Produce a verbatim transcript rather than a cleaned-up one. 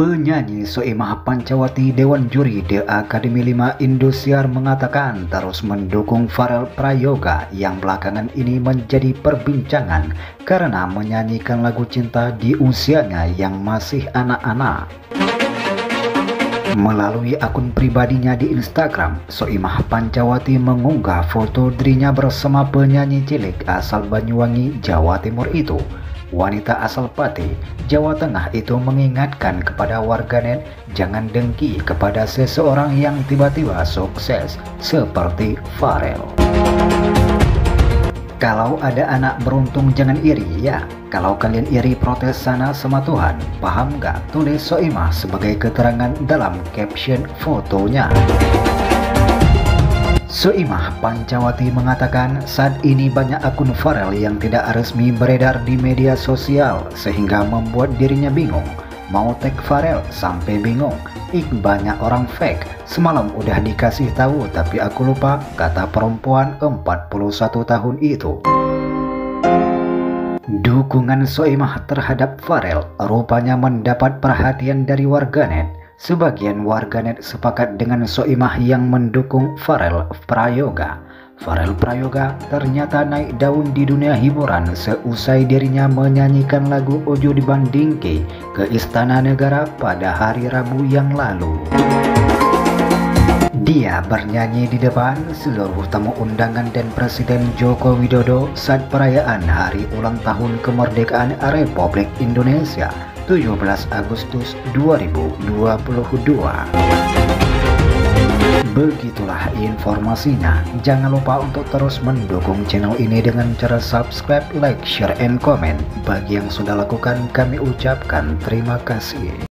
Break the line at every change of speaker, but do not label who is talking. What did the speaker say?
Penyanyi Soimah Pancawati Dewan Juri The Academy lima Indosiar mengatakan terus mendukung Pharrell Prayoga yang belakangan ini menjadi perbincangan karena menyanyikan lagu cinta di usianya yang masih anak-anak. Melalui akun pribadinya di Instagram, Soimah Pancawati mengunggah foto dirinya bersama penyanyi cilik asal Banyuwangi, Jawa Timur itu. Wanita asal Pati, Jawa Tengah itu mengingatkan kepada warganet jangan dengki kepada seseorang yang tiba-tiba sukses seperti Pharrell. Kalau ada anak beruntung jangan iri ya. Kalau kalian iri protes sana sama Tuhan. Paham gak? Tulis Soimah sebagai keterangan dalam caption fotonya. Soimah Pancawati mengatakan saat ini banyak akun Pharrell yang tidak resmi beredar di media sosial sehingga membuat dirinya bingung. Mau tag Pharrell sampai bingung. Ih, banyak orang fake. Semalam udah dikasih tahu tapi aku lupa, kata perempuan empat puluh satu tahun itu. Dukungan Soimah terhadap Pharrell rupanya mendapat perhatian dari warganet. Sebagian warganet sepakat dengan Soimah yang mendukung Pharrell Prayoga. Pharrell Prayoga ternyata naik daun di dunia hiburan seusai dirinya menyanyikan lagu Ojo Dibandingke ke Istana Negara pada hari Rabu yang lalu. Dia bernyanyi di depan seluruh tamu undangan dan Presiden Joko Widodo saat perayaan Hari Ulang Tahun Kemerdekaan Republik Indonesia tujuh belas Agustus dua ribu dua puluh dua. Begitulah informasinya. Jangan lupa untuk terus mendukung channel ini dengan cara subscribe, like, share, and comment. Bagi yang sudah lakukan, kami ucapkan terima kasih.